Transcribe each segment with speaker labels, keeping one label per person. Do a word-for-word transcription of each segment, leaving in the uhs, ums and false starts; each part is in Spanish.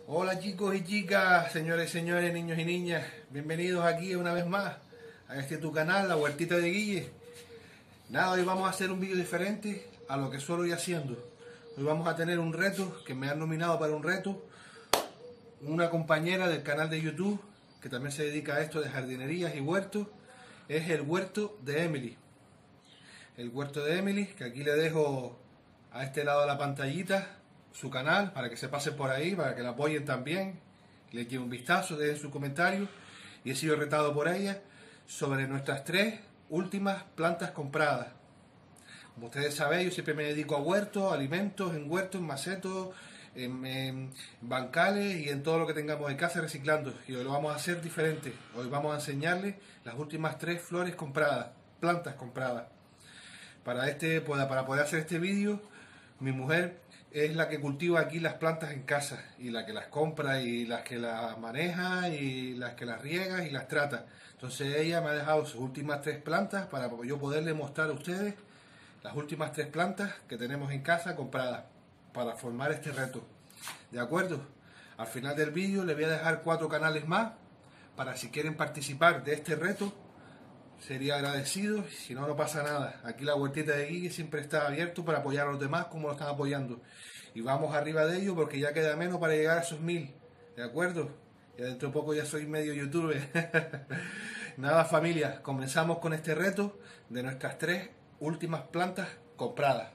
Speaker 1: Hola chicos y chicas, señores y señores, niños y niñas, bienvenidos aquí una vez más a este tu canal, La Huertita de Guille. Nada, hoy vamos a hacer un vídeo diferente a lo que suelo ir haciendo. Hoy vamos a tener un reto, que me han nominado para un reto, una compañera del canal de YouTube, que también se dedica a esto de jardinerías y huertos, es el huerto de Emily. El huerto de Emily, que aquí le dejo a este lado de la pantallita su canal, para que se pasen por ahí, para que la apoyen también, le echen un vistazo, dejen su comentario. Y he sido retado por ella sobre nuestras tres últimas plantas compradas. Como ustedes saben, yo siempre me dedico a huertos, alimentos, en huertos, en macetos, en, en bancales y en todo lo que tengamos en casa reciclando. Y hoy lo vamos a hacer diferente. Hoy vamos a enseñarles las últimas tres flores compradas, plantas compradas. Para, este, para poder hacer este vídeo, mi mujer es la que cultiva aquí las plantas en casa, y la que las compra, y las que las maneja, y las que las riega y las trata. Entonces ella me ha dejado sus últimas tres plantas para yo poderle mostrar a ustedes las últimas tres plantas que tenemos en casa compradas para formar este reto. ¿De acuerdo? Al final del vídeo les voy a dejar cuatro canales más para si quieren participar de este reto. Sería agradecido, si no, no pasa nada. Aquí La Huertita de Guille siempre está abierto para apoyar a los demás como lo están apoyando. Y vamos arriba de ello porque ya queda menos para llegar a esos mil. ¿De acuerdo? Ya dentro de poco ya soy medio youtuber. Nada, familia, comenzamos con este reto de nuestras tres últimas plantas compradas.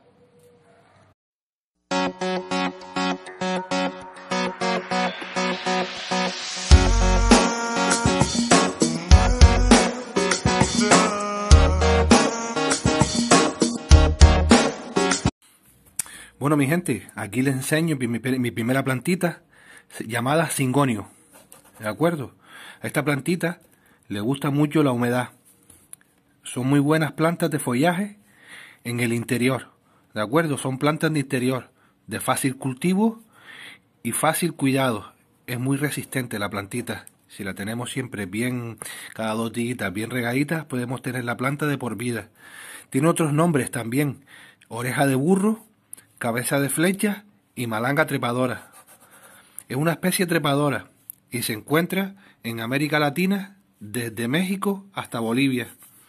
Speaker 1: Bueno, mi gente, aquí les enseño mi, mi primera plantita llamada Cingonio. ¿De acuerdo? A esta plantita le gusta mucho la humedad. Son muy buenas plantas de follaje en el interior. ¿De acuerdo? Son plantas de interior, de fácil cultivo y fácil cuidado. Es muy resistente la plantita. Si la tenemos siempre bien, cada dos días, bien regadita, podemos tener la planta de por vida. Tiene otros nombres también: oreja de burro, cabeza de flecha y malanga trepadora. Es una especie trepadora y se encuentra en América Latina desde México hasta Bolivia.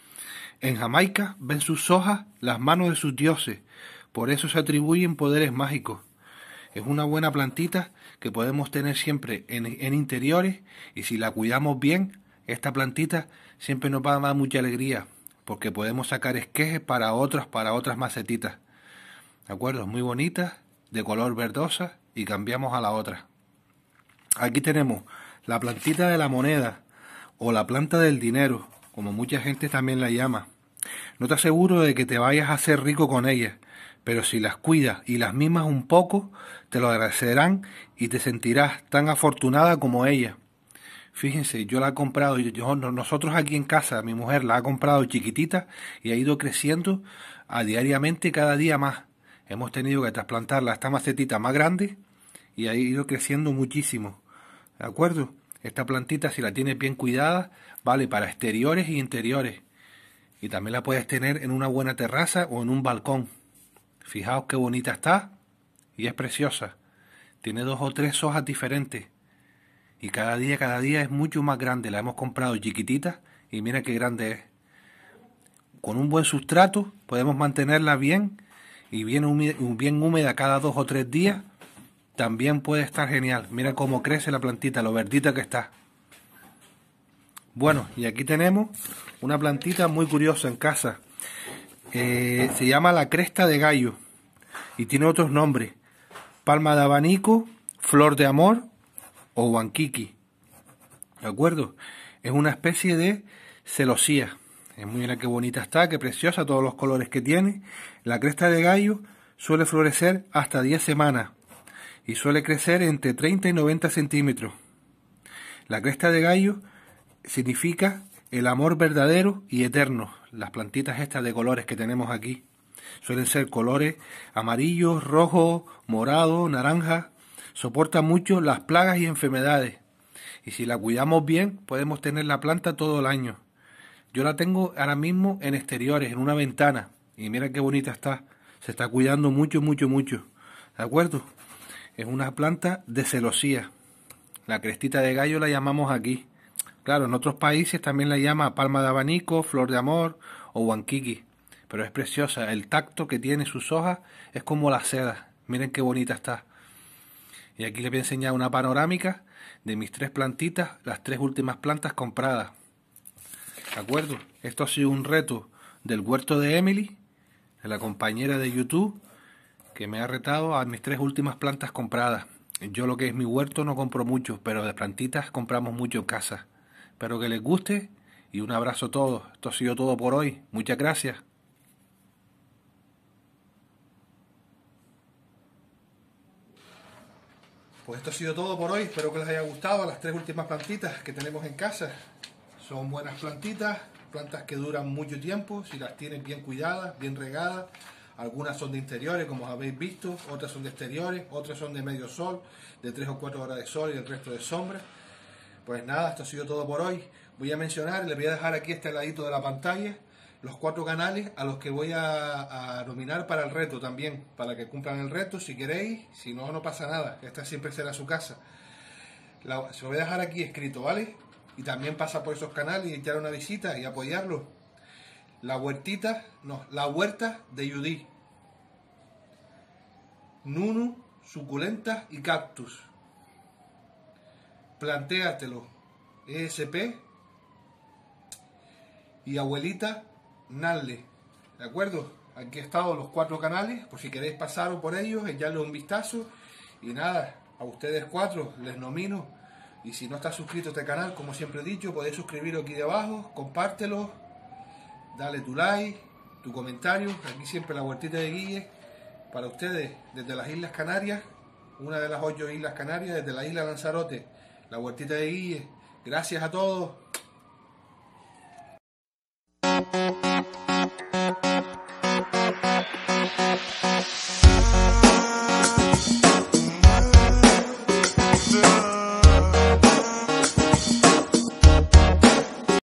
Speaker 1: En Jamaica ven sus hojas las manos de sus dioses, por eso se atribuyen poderes mágicos. Es una buena plantita que podemos tener siempre en, en interiores, y si la cuidamos bien, esta plantita siempre nos va a dar mucha alegría, porque podemos sacar esquejes para otras, para otras macetitas. ¿De acuerdo? Muy bonita, de color verdosa, y cambiamos a la otra. Aquí tenemos la plantita de la moneda, o la planta del dinero, como mucha gente también la llama. No te aseguro de que te vayas a hacer rico con ella, pero si las cuidas y las mimas un poco, te lo agradecerán y te sentirás tan afortunada como ella. Fíjense, yo la he comprado, yo, nosotros aquí en casa, mi mujer la ha comprado chiquitita y ha ido creciendo a diariamente cada día más. Hemos tenido que trasplantarla a esta macetita más grande y ha ido creciendo muchísimo. ¿De acuerdo? Esta plantita, si la tienes bien cuidada, vale para exteriores y interiores. Y también la puedes tener en una buena terraza o en un balcón. Fijaos qué bonita está y es preciosa. Tiene dos o tres hojas diferentes. Y cada día, cada día es mucho más grande. La hemos comprado chiquitita y mira qué grande es. Con un buen sustrato podemos mantenerla bien y bien húmeda, bien húmeda cada dos o tres días. También puede estar genial. Mira cómo crece la plantita, lo verdita que está. Bueno, y aquí tenemos una plantita muy curiosa en casa. Eh, se llama la cresta de gallo y tiene otros nombres: palma de abanico, flor de amor o huanquiqui. ¿De acuerdo? Es una especie de celosía. Mira qué bonita está, qué preciosa, todos los colores que tiene. La cresta de gallo suele florecer hasta diez semanas y suele crecer entre treinta y noventa centímetros. La cresta de gallo significa el amor verdadero y eterno. Las plantitas estas de colores que tenemos aquí suelen ser colores amarillos, rojos, morado, naranja. Soporta mucho las plagas y enfermedades. Y si la cuidamos bien, podemos tener la planta todo el año. Yo la tengo ahora mismo en exteriores, en una ventana. Y mira qué bonita está. Se está cuidando mucho, mucho, mucho. ¿De acuerdo? Es una planta de celosía. La crestita de gallo la llamamos aquí. Claro, en otros países también la llama palma de abanico, flor de amor o huanquiqui. Pero es preciosa. El tacto que tiene sus hojas es como la seda. Miren qué bonita está. Y aquí les voy a enseñar una panorámica de mis tres plantitas, las tres últimas plantas compradas. ¿De acuerdo? Esto ha sido un reto del huerto de Emily, de la compañera de YouTube, que me ha retado a mis tres últimas plantas compradas. Yo lo que es mi huerto no compro mucho, pero de plantitas compramos mucho en casa. Espero que les guste y un abrazo a todos. Esto ha sido todo por hoy. Muchas gracias. Pues esto ha sido todo por hoy. Espero que les haya gustado las tres últimas plantitas que tenemos en casa. Son buenas plantitas, plantas que duran mucho tiempo si las tienen bien cuidadas, bien regadas. Algunas son de interiores, como habéis visto, otras son de exteriores, otras son de medio sol, de tres o cuatro horas de sol y el resto de sombra. Pues nada, esto ha sido todo por hoy. Voy a mencionar, les voy a dejar aquí este ladito de la pantalla, los cuatro canales a los que voy a, a nominar para el reto también, para que cumplan el reto si queréis, si no, no pasa nada, esta siempre será su casa. La, se lo voy a dejar aquí escrito, ¿vale? Y también pasa por esos canales y echar una visita y apoyarlo. La huertita, no, la huerta de Judith. Nunu, suculentas y cactus. Plantéatelo, E S P y abuelita Nalle. ¿De acuerdo? Aquí han estado los cuatro canales, por si queréis pasaros por ellos, echarle un vistazo. Y nada, a ustedes cuatro les nomino. Y si no estás suscrito a este canal, como siempre he dicho, podéis suscribiros aquí debajo, compártelo, dale tu like, tu comentario. Aquí siempre la huertita de Guille para ustedes desde las Islas Canarias, una de las ocho Islas Canarias, desde la isla Lanzarote, la huertita de Guille. Gracias a todos.